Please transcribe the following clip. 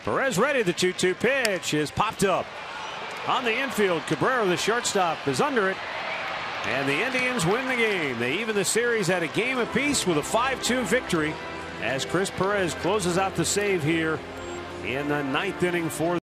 Perez ready. The 2-2 pitch is popped up on the infield. Cabrera, the shortstop, is under it. And the Indians win the game. They even the series at a game apiece with a 5-2 victory as Chris Perez closes out the save here in the 9th inning for